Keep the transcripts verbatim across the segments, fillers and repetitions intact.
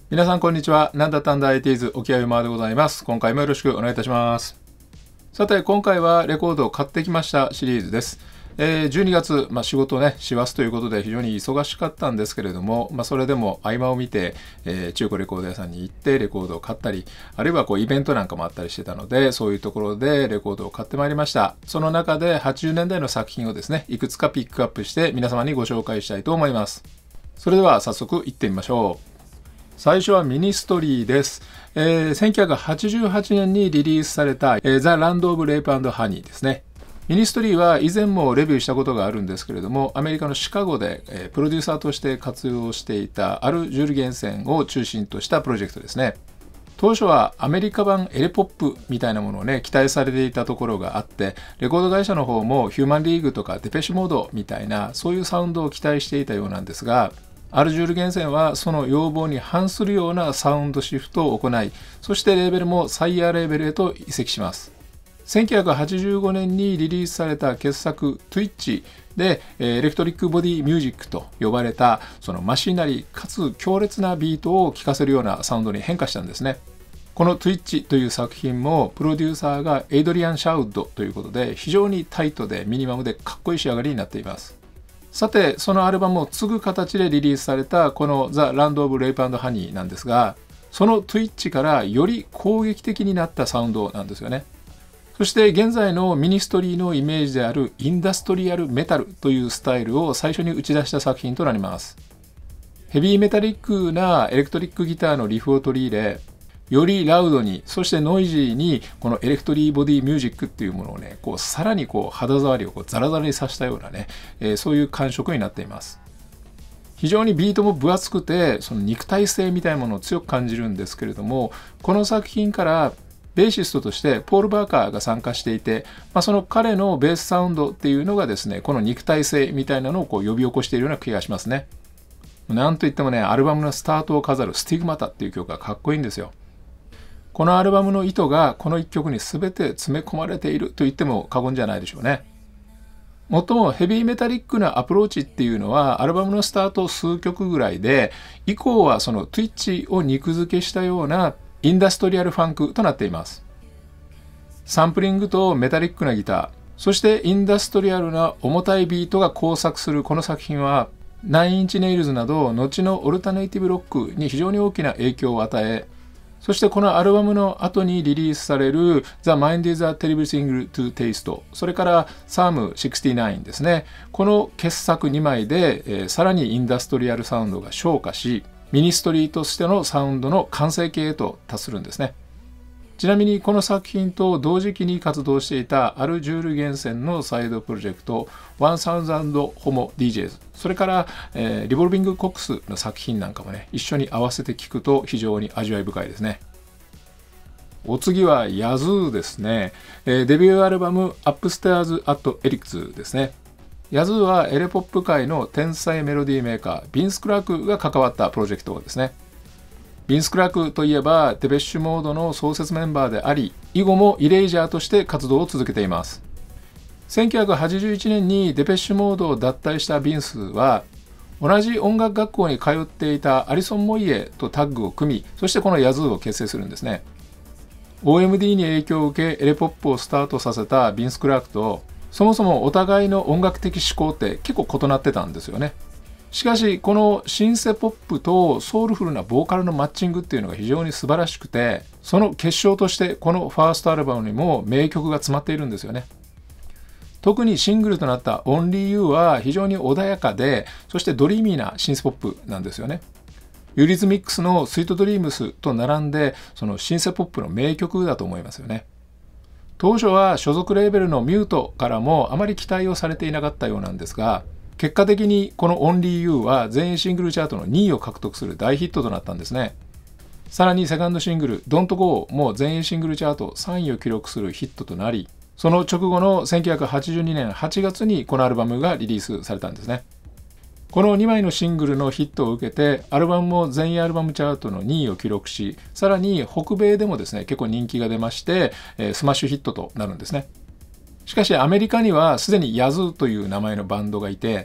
皆さんこんにちは。なんだったんだ アイティーズ 沖合馬でございます。今回もよろしくお願いいたします。さて今回はレコードを買ってきましたシリーズです。えー、じゅうにがつ、まあ、仕事ね師走ということで非常に忙しかったんですけれども、まあ、それでも合間を見て、えー、中古レコード屋さんに行ってレコードを買ったり、あるいはこうイベントなんかもあったりしてたので、そういうところでレコードを買ってまいりました。その中ではちじゅうねんだいの作品をですねいくつかピックアップして皆様にご紹介したいと思います。それでは早速行ってみましょう。最初はミニストリーです。えー、せんきゅうひゃくはちじゅうはちねんにリリースされた、えー、ザ・ランド・オブ・レイプ&ハニーですね。ミニストリーは以前もレビューしたことがあるんですけれども、アメリカのシカゴで、えー、プロデューサーとして活用していたアル・ジュルゲンセンを中心としたプロジェクトですね。当初はアメリカ版エレポップみたいなものをね期待されていたところがあって、レコード会社の方もヒューマンリーグとかデペッシュモードみたいなそういうサウンドを期待していたようなんですが、アルジュール・ゲンセンはその要望に反するようなサウンドシフトを行い、そしてレーベルもサイヤーレーベルへと移籍します。せんきゅうひゃくはちじゅうごねんにリリースされた傑作 Twitch でエレクトリックボディミュージックと呼ばれたそのマシナリかつ強烈なビートを聴かせるようなサウンドに変化したんですね。この Twitch という作品もプロデューサーがエイドリアン・シャウッドということで非常にタイトでミニマムでかっこいい仕上がりになっています。さてそのアルバムを継ぐ形でリリースされたこのザ・ランド・オブ・レイプ&ハニーなんですが、その Twitch からより攻撃的になったサウンドなんですよね。そして現在のミニストリーのイメージであるインダストリアルメタルというスタイルを最初に打ち出した作品となります。ヘビーメタリックなエレクトリックギターのリフを取り入れ、よりラウドに、そしてノイジーにこのエレクトリーボディミュージックっていうものをねこうさらにこう肌触りをこうザラザラにさせたようなね、えー、そういう感触になっています。非常にビートも分厚くてその肉体性みたいなものを強く感じるんですけれども、この作品からベーシストとしてポール・バーカーが参加していて、まあ、その彼のベースサウンドっていうのがですねこの肉体性みたいなのをこう呼び起こしているような気がしますね。なんといってもねアルバムのスタートを飾るスティグマタっていう曲がかっこいいんですよ。このアルバムの意図がこのいっきょくに全て詰め込まれていると言っても過言じゃないでしょうね。もっともヘビーメタリックなアプローチっていうのはアルバムのスタート数曲ぐらいで、以降はその Twitch を肉付けしたようなインダストリアルファンクとなっています。サンプリングとメタリックなギター、そしてインダストリアルな重たいビートが交錯するこの作品はナインインチネイルズなど後のオルタネイティブロックに非常に大きな影響を与え、そしてこのアルバムの後にリリースされる The Mind is a Terrible Thing to Taste、 それから サムろくじゅうきゅうですね。この傑作にまいで、えー、さらにインダストリアルサウンドが昇華し、ミニストリーとしてのサウンドの完成形へと達するんですね。ちなみにこの作品と同時期に活動していたアル・ジュール・ゲンセンのサイドプロジェクトせんホモ ディージェーズ、 それから、えー、リボルビング・コックスの作品なんかもね一緒に合わせて聴くと非常に味わい深いですね。お次はヤズーですね。えー、デビューアルバム Upstairs at Eric's ですね。ヤズーはエレポップ界の天才メロディーメーカービンス・クラークが関わったプロジェクトですね。ビンス・クラークといえばデペッシュモードの創設メンバーであり、以後もイレイジャーとして活動を続けています。せんきゅうひゃくはちじゅういちねんにデペッシュモードを脱退したビンスは、同じ音楽学校に通っていたアリソン・モイエとタッグを組み、そしてこのヤズーを結成するんですね。オーエムディー に影響を受けエレポップをスタートさせたビンス・クラークと、そもそもお互いの音楽的思考って結構異なってたんですよね。しかしこのシンセポップとソウルフルなボーカルのマッチングっていうのが非常に素晴らしくて、その結晶としてこのファーストアルバムにも名曲が詰まっているんですよね。特にシングルとなった Only You は非常に穏やかで、そしてドリーミーなシンセポップなんですよね。ユリズミックスのスイートドリームスと並んでそのシンセポップの名曲だと思いますよね。当初は所属レーベルのミュートからもあまり期待をされていなかったようなんですが、結果的にこの Only You は全員シングルチャートのにいを獲得する大ヒットとなったんですね。さらにセカンドシングル Don't Go も全員シングルチャートさんいを記録するヒットとなり、その直後のせんきゅうひゃくはちじゅうにねんはちがつにこのアルバムがリリースされたんですね。このにまいのシングルのヒットを受けてアルバムも全員アルバムチャートのにいを記録し、さらに北米でもですね結構人気が出まして、えー、スマッシュヒットとなるんですね。しかしアメリカにはすでにヤズーという名前のバンドがいて、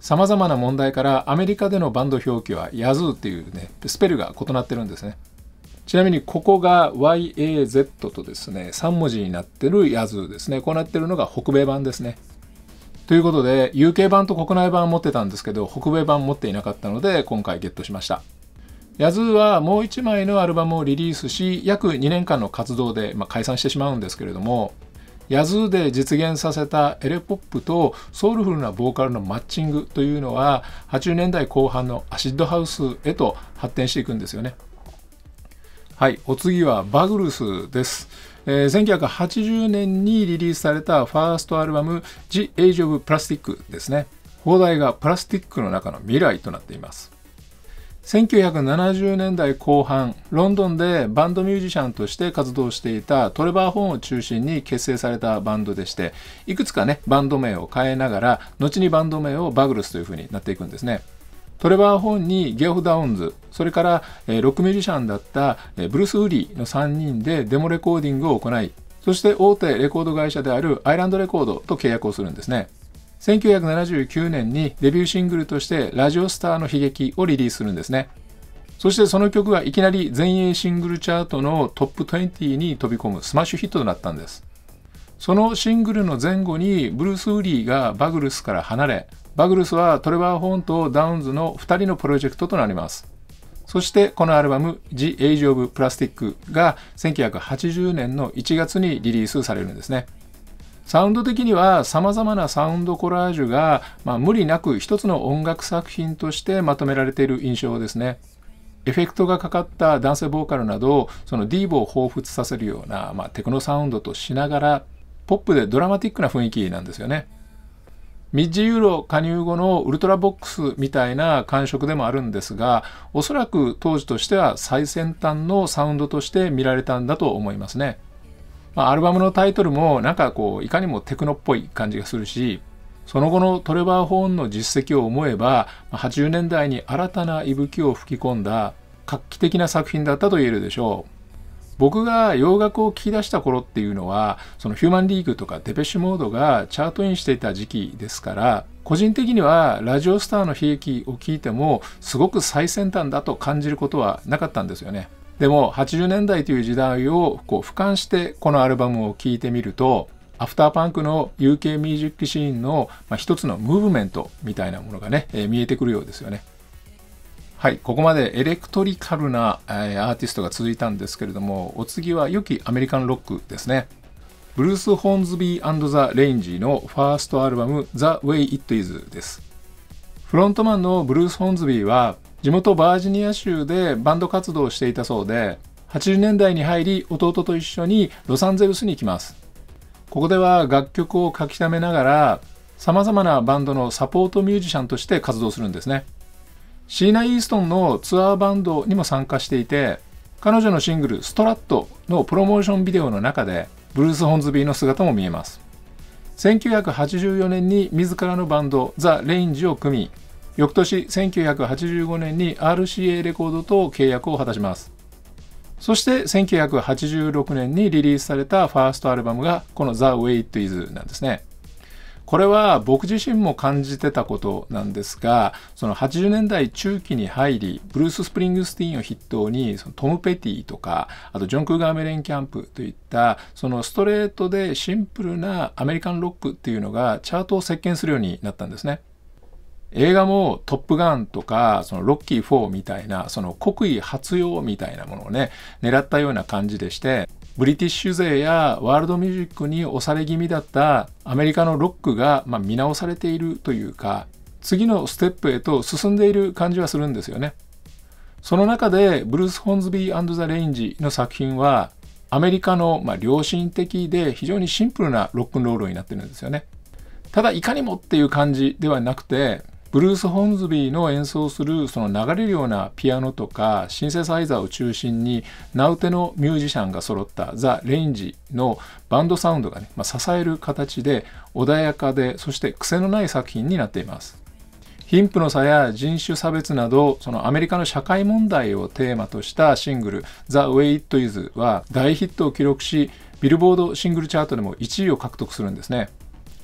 様々な問題からアメリカでのバンド表記はヤズーっていうね、スペルが異なってるんですね。ちなみにここが ワイエーゼット とですね、さん文字になってるヤズーですね。こうなってるのが北米版ですね。ということで ユーケー 版と国内版持ってたんですけど、北米版持っていなかったので今回ゲットしました。ヤズーはもういちまいのアルバムをリリースし、約にねんかんの活動で、まあ、解散してしまうんですけれども、ヤズーで実現させたエレポップとソウルフルなボーカルのマッチングというのははちじゅうねんだいこう半のアシッドハウスへと発展していくんですよね。はい、お次はバグルスです。えー、せんきゅうひゃくはちじゅうねんにリリースされたファーストアルバム The Age of Plastic ですね。放題がプラスティックの中の未来となっています。せんきゅうひゃくななじゅうねんだいこう半、ロンドンでバンドミュージシャンとして活動していたトレバー・ホーンを中心に結成されたバンドでして、いくつかね、バンド名を変えながら、後にバンド名をバグルスという風になっていくんですね。トレバー・ホーンにゲオフ・ダウンズ、それから、えー、ロックミュージシャンだったブルース・ウリーのさんにんでデモレコーディングを行い、そして大手レコード会社であるアイランドレコードと契約をするんですね。せんきゅうひゃくななじゅうきゅうねんにデビューシングルとしてラジオスターの悲劇をリリースするんですね。そしてその曲がいきなり全英シングルチャートのトップにじゅうに飛び込むスマッシュヒットとなったんです。そのシングルの前後にブルース・ウリーがバグルスから離れ、バグルスはトレバー・ホーンとダウンズのふたりのプロジェクトとなります。そしてこのアルバム The Age of Plastic がせんきゅうひゃくはちじゅうねんのいちがつにリリースされるんですね。サウンド的には様々なサウンドコラージュが、まあ、無理なく一つの音楽作品としてまとめられている印象ですね。エフェクトがかかった男性ボーカルなど、そのディーボを彷彿させるような、まあ、テクノサウンドとしながら、ポップでドラマティックな雰囲気なんですよね。ミッジユーロ加入後のウルトラボックスみたいな感触でもあるんですが、おそらく当時としては最先端のサウンドとして見られたんだと思いますね。まあ、アルバムのタイトルもなんかこういかにもテクノっぽい感じがするし、その後のトレバー・ホーンの実績を思えばはちじゅうねんだいに新たな息吹を吹き込んだ画期的な作品だったと言えるでしょう。僕が洋楽を聴き出した頃っていうのはそのヒューマンリーグとかデペッシュモードがチャートインしていた時期ですから、個人的にはラジオスターの悲劇を聴いてもすごく最先端だと感じることはなかったんですよね。でもはちじゅうねんだいという時代をこう俯瞰してこのアルバムを聴いてみると、アフターパンクの ユーケー ミュージックシーンの、まあ、一つのムーブメントみたいなものがね、えー、見えてくるようですよね。はい、ここまでエレクトリカルな、えー、アーティストが続いたんですけれども、お次は良きアメリカンロックですね。ブルース・ホーンズビー&ザ・レインジのファーストアルバム The Way It Is です。フロントマンのブルース・ホーンズビーは地元バージニア州でバンド活動をしていたそうで、はちじゅうねんだいに入り弟と一緒にロサンゼルスに行きます。ここでは楽曲を書き溜めながら様々なバンドのサポートミュージシャンとして活動するんですね。シーナ・イーストンのツアーバンドにも参加していて、彼女のシングルストラットのプロモーションビデオの中でブルース・ホーンズビーの姿も見えます。せんきゅうひゃくはちじゅうよねんに自らのバンドザ・レインジを組み、翌年せんきゅうひゃくはちじゅうごねんに アールシーエー レコードと契約を果たします。そしてせんきゅうひゃくはちじゅうろくねんにリリースされたファーストアルバムがこの The Way It Is なんですね。これは僕自身も感じてたことなんですが、そのはちじゅうねんだい中期に入り、ブルース・スプリングスティーンを筆頭にそのトム・ペティとか、あとジョン・クーガー・メレンキャンプといったそのストレートでシンプルなアメリカンロックっていうのがチャートを席巻するようになったんですね。映画もトップガンとかそのロッキーフォーみたいなその国威発揚みたいなものをね狙ったような感じでして、ブリティッシュ勢やワールドミュージックに押され気味だったアメリカのロックがまあ見直されているというか、次のステップへと進んでいる感じはするんですよね。その中でブルース・ホーンズビー&ザ・レインジの作品はアメリカのまあ良心的で非常にシンプルなロックンロールになってるんですよね。ただいかにもっていう感じではなくて、ブルース・ホーンズビーの演奏するその流れるようなピアノとかシンセサイザーを中心に名うてのミュージシャンが揃ったザ・レインジのバンドサウンドがね、まあ、支える形で穏やかでそして癖のない作品になっています。貧富の差や人種差別などそのアメリカの社会問題をテーマとしたシングル The Way It Is は大ヒットを記録し、ビルボードシングルチャートでもいちいを獲得するんですね。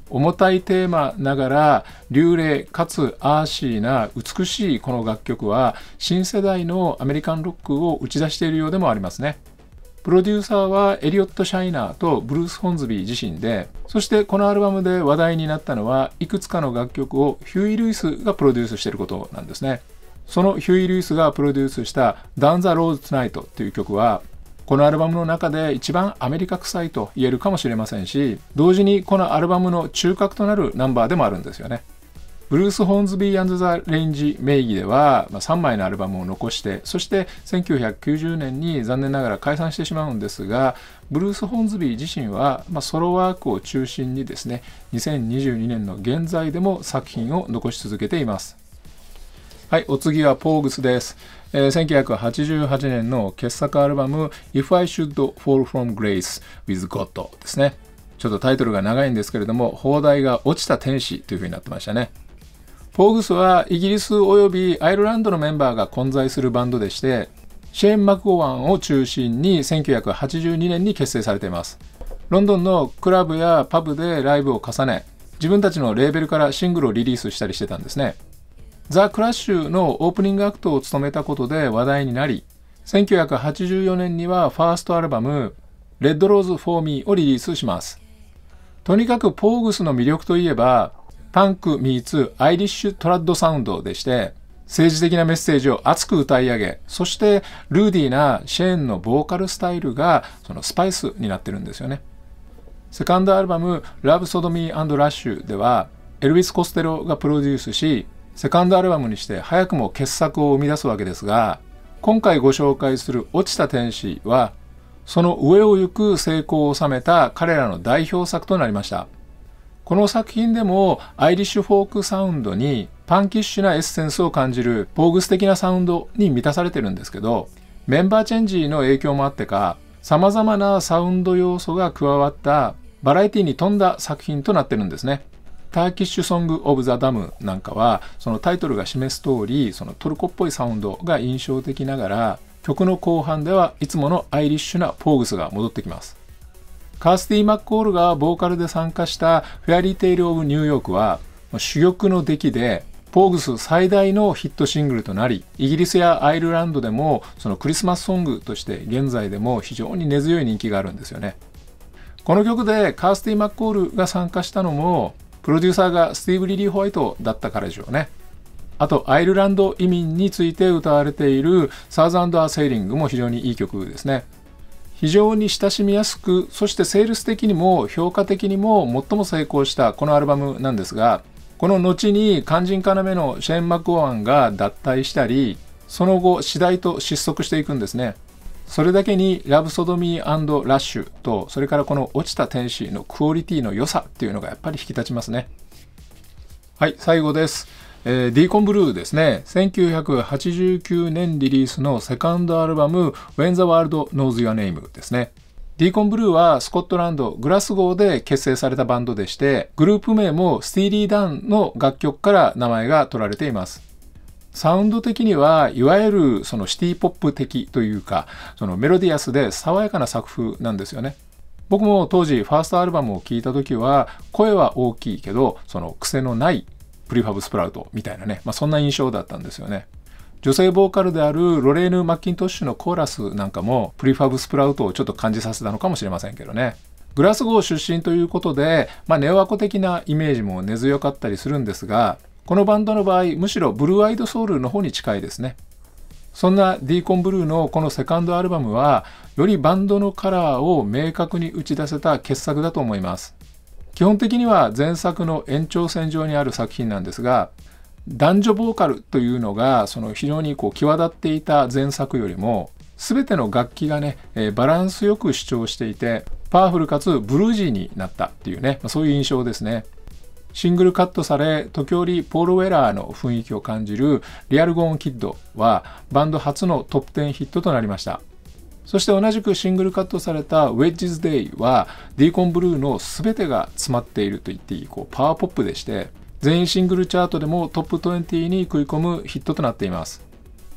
重たいテーマながら流麗かつアーシーな美しいこの楽曲は新世代のアメリカンロックを打ち出しているようでもありますね。プロデューサーはエリオット・シャイナーとブルース・ホンズビー自身で、そしてこのアルバムで話題になったのはいくつかの楽曲をヒューイ・ルイスがプロデュースしていることなんですね。そのヒューイ・ルイスがプロデュースした「Down the Road Tonight」という曲はこのアルバムの中で一番アメリカ臭いと言えるかもしれませんし、同時にこのアルバムの中核となるナンバーでもあるんですよね。ブルース・ホーンズビー&ザ・レンジ名義ではさんまいのアルバムを残して、そしてせんきゅうひゃくきゅうじゅうねんに残念ながら解散してしまうんですが、ブルース・ホーンズビー自身はソロワークを中心にですね、にせんにじゅうにねんの現在でも作品を残し続けています。はい、お次はポーグスです。えー、せんきゅうひゃくはちじゅうはちねんの傑作アルバム If I Should Fall From Grace with God ですね。ちょっとタイトルが長いんですけれども、邦題が落ちた天使というふうになってましたね。ポーグスはイギリスおよびアイルランドのメンバーが混在するバンドでして、シェーン・マクゴワンを中心にせんきゅうひゃくはちじゅうにねんに結成されています。ロンドンのクラブやパブでライブを重ね、自分たちのレーベルからシングルをリリースしたりしてたんですね。ザ・クラッシュのオープニングアクトを務めたことで話題になり、せんきゅうひゃくはちじゅうよねんにはファーストアルバム Red Rose for Me をリリースします。とにかくポーグスの魅力といえば、パンクミーツアイリッシュトラッドサウンドでして、政治的なメッセージを熱く歌い上げ、そしてルーディーなシェーンのボーカルスタイルがそのスパイスになってるんですよね。セカンドアルバム Love Sodomy and Rush ではエルヴィス・コステロがプロデュースし、セカンドアルバムにして早くも傑作を生み出すわけですが、今回ご紹介する落ちた天使はその上を行く成功を収めた彼らの代表作となりました。この作品でもアイリッシュフォークサウンドにパンキッシュなエッセンスを感じるポーグス的なサウンドに満たされてるんですけど、メンバーチェンジの影響もあってか様々なサウンド要素が加わったバラエティに富んだ作品となってるんですね。ターキッシュソングオブザダムなんかはそのタイトルが示す通り、そのトルコっぽいサウンドが印象的ながら、曲の後半ではいつものアイリッシュなポーグスが戻ってきます。カースティー・マッコールがボーカルで参加したフェアリーテイル・オブ・ニューヨークは珠玉の出来でポーグス最大のヒットシングルとなり、イギリスやアイルランドでもそのクリスマスソングとして現在でも非常に根強い人気があるんですよね。この曲でカースティー・マッコールが参加したのもプロデューサーがスティーブ・リリー・ホワイトだったからでしょうね。あとアイルランド移民について歌われているサウザンド・ア・セーリングも非常にいい曲ですね。非常に親しみやすく、そしてセールス的にも評価的にも最も成功したこのアルバムなんですが、この後に肝心要のシェーン・マクゴワンが脱退したり、その後次第と失速していくんですね。それだけにラブソドミー&ラッシュと、それからこの落ちた天使のクオリティの良さっていうのがやっぱり引き立ちますね。はい、最後です。えー、ディーコンブルーですね。せんきゅうひゃくはちじゅうきゅうねんリリースのセカンドアルバム When the World Knows Your Name ですね。ディーコンブルーはスコットランドグラスゴーで結成されたバンドでして、グループ名もスティーリー・ダンの楽曲から名前が取られています。サウンド的にはいわゆるそのシティポップ的というか、そのメロディアスで爽やかな作風なんですよね。僕も当時ファーストアルバムを聴いた時は声は大きいけどその癖のないプリファブスプラウトみたいなね、まあ、そんな印象だったんですよね。女性ボーカルであるロレーヌ・マッキントッシュのコーラスなんかもプリファブスプラウトをちょっと感じさせたのかもしれませんけどね。グラスゴー出身ということで、まあ、ネオアコ的なイメージも根強かったりするんですが、このバンドの場合むしろブルーアイドソウルの方に近いですね。そんなディーコンブルーのこのセカンドアルバムはよりバンドのカラーを明確に打ち出せた傑作だと思います。基本的には前作の延長線上にある作品なんですが、男女ボーカルというのがその非常にこう際立っていた前作よりも全ての楽器がね、えー、バランスよく主張していてパワフルかつブルージーになったっていうね、まあ、そういう印象ですね。シングルカットされ時折ポール・ウェラーの雰囲気を感じるリアル・ゴーン・キッドはバンド初のトップテンヒットとなりました。そして同じくシングルカットされた Wedges Day はディーコンブルーの全てが詰まっていると言っていいこうパワーポップでして、全員シングルチャートでもトップにじゅうに食い込むヒットとなっています。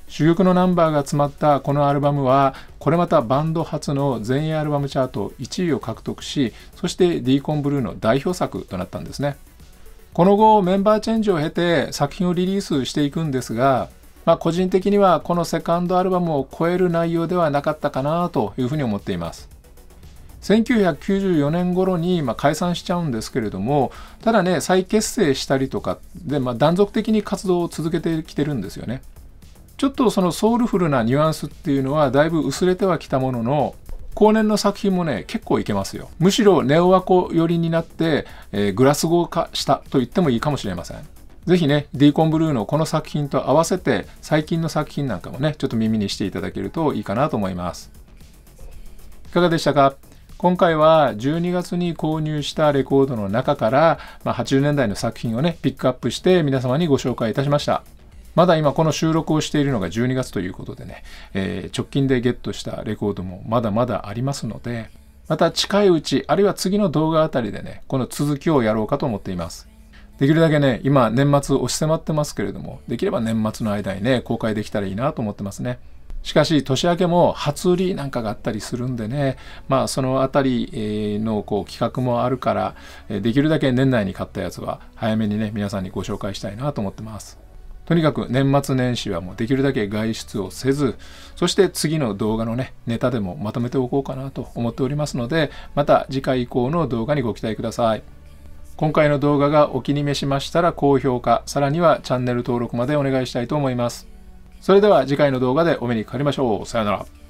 珠玉のナンバーが詰まったこのアルバムは、これまたバンド初の全英アルバムチャートいちいを獲得し、そして ディーコンブルーの代表作となったんですね。この後メンバーチェンジを経て作品をリリースしていくんですが、まあ、個人的にはこのセカンドアルバムを超える内容ではなかったかなというふうに思っています。せんきゅうひゃくきゅうじゅうよねん頃にまあ解散しちゃうんですけれども、ただね、再結成したりとかで、まあ、断続的に活動を続けてきてるんですよね。ちょっとそのソウルフルなニュアンスっていうのはだいぶ薄れてはきたものの、後年の作品もね、結構いけますよ。むしろネオワコ寄りになって、えー、グラスゴー化したと言ってもいいかもしれません。ぜひね、ディーコンブルーのこの作品と合わせて最近の作品なんかもね、ちょっと耳にしていただけるといいかなと思います。いかがでしたか？今回はじゅうにがつに購入したレコードの中から、まあ、はちじゅうねんだいの作品をね、ピックアップして皆様にご紹介いたしました。まだ今この収録をしているのがじゅうにがつということでね、えー、直近でゲットしたレコードもまだまだありますので、また近いうち、あるいは次の動画あたりでね、この続きをやろうかと思っています。できるだけね、今年末押し迫ってますけれども、できれば年末の間にね、公開できたらいいなと思ってますね。しかし年明けも初売りなんかがあったりするんでね、まあそのあたりのこう企画もあるから、できるだけ年内に買ったやつは早めにね、皆さんにご紹介したいなと思ってます。とにかく年末年始はもうできるだけ外出をせず、そして次の動画のね、ネタでもまとめておこうかなと思っておりますので、また次回以降の動画にご期待ください。今回の動画がお気に召しましたら高評価、さらにはチャンネル登録までお願いしたいと思います。それでは次回の動画でお目にかかりましょう。さよなら。